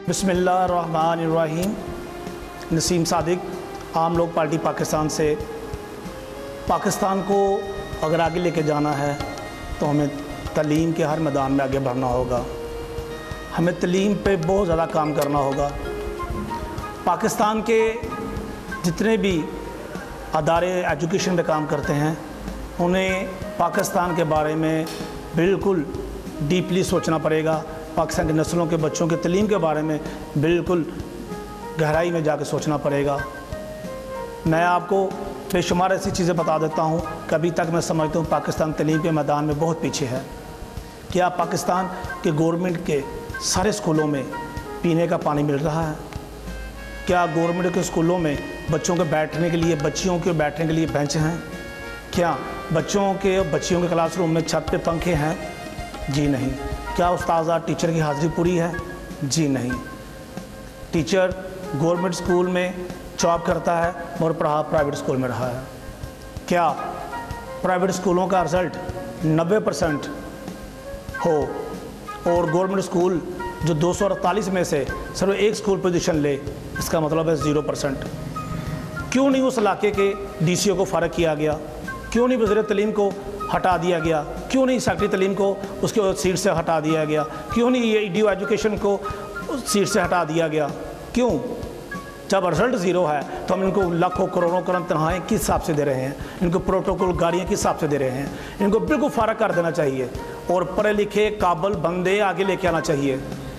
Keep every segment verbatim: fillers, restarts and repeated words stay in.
बिस्मिल्लाहिर्रहमानिर्रहीम। नसीम सादिक, आम लोग पार्टी पाकिस्तान से। पाकिस्तान को अगर आगे लेके जाना है तो हमें तालीम के हर मैदान में आगे बढ़ना होगा। हमें तालीम पे बहुत ज़्यादा काम करना होगा। पाकिस्तान के जितने भी अदारे एजुकेशन पे काम करते हैं उन्हें पाकिस्तान के बारे में बिल्कुल डीपली सोचना पड़ेगा। पाकिस्तान की नस्लों के बच्चों के तालीम के बारे में बिल्कुल गहराई में जाकर सोचना पड़ेगा। मैं आपको बेशुमार ऐसी चीज़ें बता देता हूँ कि अभी तक मैं समझता हूँ पाकिस्तान तालीम के मैदान में बहुत पीछे है। क्या पाकिस्तान के गवर्नमेंट के सारे स्कूलों में पीने का पानी मिल रहा है? क्या गवर्नमेंट के स्कूलों में बच्चों के बैठने के लिए बच्चियों के बैठने के लिए बेंच हैं? क्या बच्चों के बच्चियों के क्लासरूम में छत पे पंखे हैं? जी नहीं। क्या उस्ताद टीचर की हाज़िरी पूरी है? जी नहीं। टीचर गवर्नमेंट स्कूल में जॉब करता है और पढ़ा प्राइवेट स्कूल में रहा है। क्या प्राइवेट स्कूलों का रिज़ल्ट नब्बे परसेंट हो और गवर्नमेंट स्कूल जो दो सौ अड़तालीस में से सिर्फ एक स्कूल पोजीशन ले, इसका मतलब है ज़ीरो परसेंट? क्यों नहीं उस इलाके के डी सी ओ को फ़ारिग किया गया? क्यों नहीं वज़ीर तालीम को हटा दिया गया? क्यों नहीं सेक्रेटरी तालीम को उसके सीट से हटा दिया गया? क्यों नहीं ये डी ओ एजुकेशन को सीट से हटा दिया गया? क्यों? जब रिजल्ट ज़ीरो है तो हम इनको लाखों करोड़ों करोड़ तनख्वाहें किस हिसाब से दे रहे हैं? इनको प्रोटोकॉल गाड़ियाँ किस हिसाब से दे रहे हैं? इनको बिल्कुल फ़ारिग कर देना चाहिए और पढ़े लिखे काबिल बंदे आगे लेके आना चाहिए।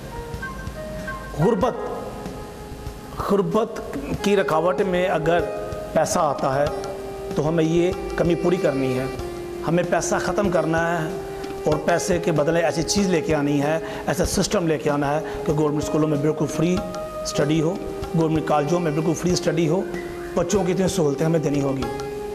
गुर्बत गुर्बत की रुकावट में अगर पैसा आता है तो हमें ये कमी पूरी करनी है। हमें पैसा ख़त्म करना है और पैसे के बदले ऐसी चीज़ लेके आनी है, ऐसा सिस्टम लेके आना है कि गवर्नमेंट स्कूलों में बिल्कुल फ्री स्टडी हो, गवर्नमेंट कॉलेजों में बिल्कुल फ्री स्टडी हो, बच्चों की इतनी सहूलतें हमें देनी होगी।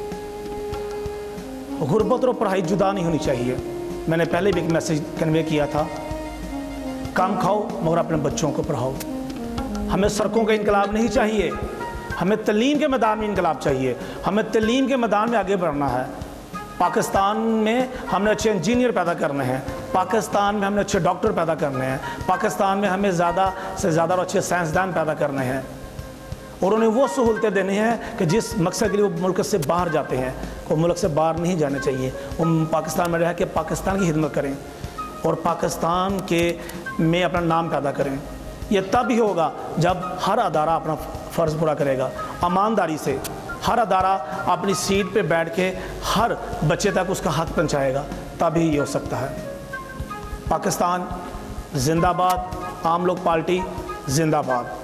गुर्बत और पढ़ाई जुदा नहीं होनी चाहिए। मैंने पहले भी एक मैसेज कन्वे किया था, काम खाओ मगर अपने बच्चों को पढ़ाओ। हमें सड़कों का इनकलाब नहीं चाहिए, हमें तालीम के मैदान में इनकलाब चाहिए। हमें तालीम के मैदान में आगे बढ़ना है। पाकिस्तान में हमने अच्छे इंजीनियर पैदा करने हैं, पाकिस्तान में हमने अच्छे डॉक्टर पैदा करने हैं, पाकिस्तान में हमें ज़्यादा से ज़्यादा और अच्छे साइंसदान पैदा करने हैं और उन्हें वो सहूलतें देनी हैं कि जिस मकसद के लिए वो मुल्क से बाहर जाते हैं। वो मुल्क से बाहर नहीं जाने चाहिए, वो पाकिस्तान में रह के पाकिस्तान की खिदमत करें और पाकिस्तान के में अपना नाम पैदा करें। ये तब ही होगा जब हर अदारा अपना फ़र्ज़ पूरा करेगा, ईमानदारी से। हर अदारा अपनी सीट पे बैठ के हर बच्चे तक उसका हक पहुंचाएगा, तभी ये हो सकता है। पाकिस्तान जिंदाबाद, आम लोग पार्टी जिंदाबाद।